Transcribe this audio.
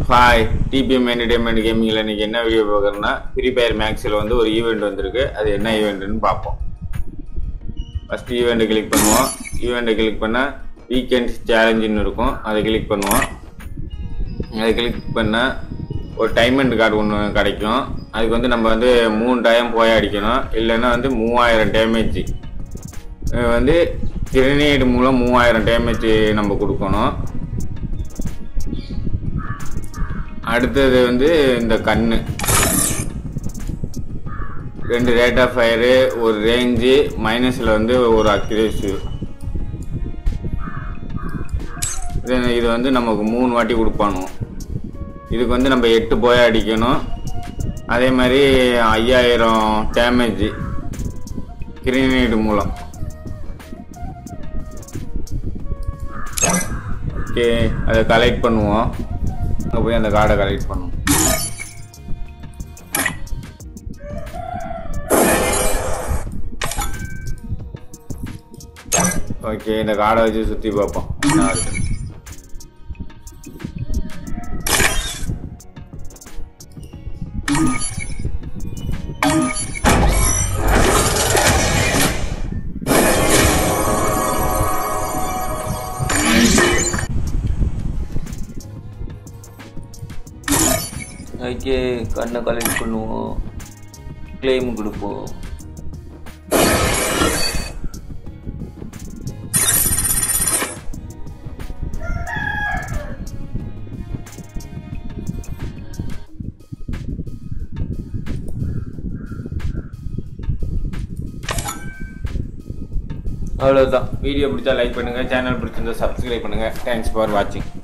Hi dBm entertainment கேமிங்கில் இன்றைக்கி என்ன video பார்க்குறேன்னா ஃப்ரீ ஃபயர் மேக்ஸில் வந்து ஒரு ஈவெண்ட் வந்திருக்கு. அது என்ன ஈவெண்ட்டுன்னு பார்ப்போம். ஃபஸ்ட்டு ஈவெண்ட்டை கிளிக் பண்ணுவோம். ஈவெண்ட்டை கிளிக் பண்ணால் வீக்கெண்ட்ஸ் சேலஞ்சுன்னு இருக்கும். அதை கிளிக் பண்ணுவோம். அதை கிளிக் பண்ணால் ஒரு டைமண்ட் கார்டு ஒன்று கிடைக்கும். அதுக்கு வந்து நம்ம வந்து 3 டைம் போய் அடிக்கணும். இல்லைன்னா வந்து 3000 டேமேஜ் வந்து கிரனேடு மூலம் 3000 டேமேஜ் நம்ம கொடுக்கணும். அடுத்தது வந்து இந்த கண்ணு 2 ரேட் ஆஃப் ஃபயரு, ஒரு ரேஞ்சு, மைனஸில் வந்து ஒரு அக்யூரேசி. இது வந்து நமக்கு 3 வாட்டி கொடுப்பானு. இதுக்கு வந்து நம்ம 8 போய் அடிக்கணும். அதே மாதிரி 5000 டேமேஜ் கிரனேடு மூலம். ஓகே, அதை கலெக்ட் பண்ணுவோம். அங்கே போய் அந்த கார்டை கலெக்ட் பண்ணுவோம். ஓகே, இந்த கார்டை வச்சு சுற்றி பார்ப்போம் என்ன இருக்கு. ஓகே, கண்ணை கலெக்ட் பண்ணுவோம். கிளைம் கொடுப்போம். அவ்வளோதான். வீடியோ பிடிச்சா லைக் பண்ணுங்கள். சேனல் பிடிச்சிருந்தா சப்ஸ்கிரைப் பண்ணுங்கள். தேங்க்ஸ் ஃபார் வாட்சிங்.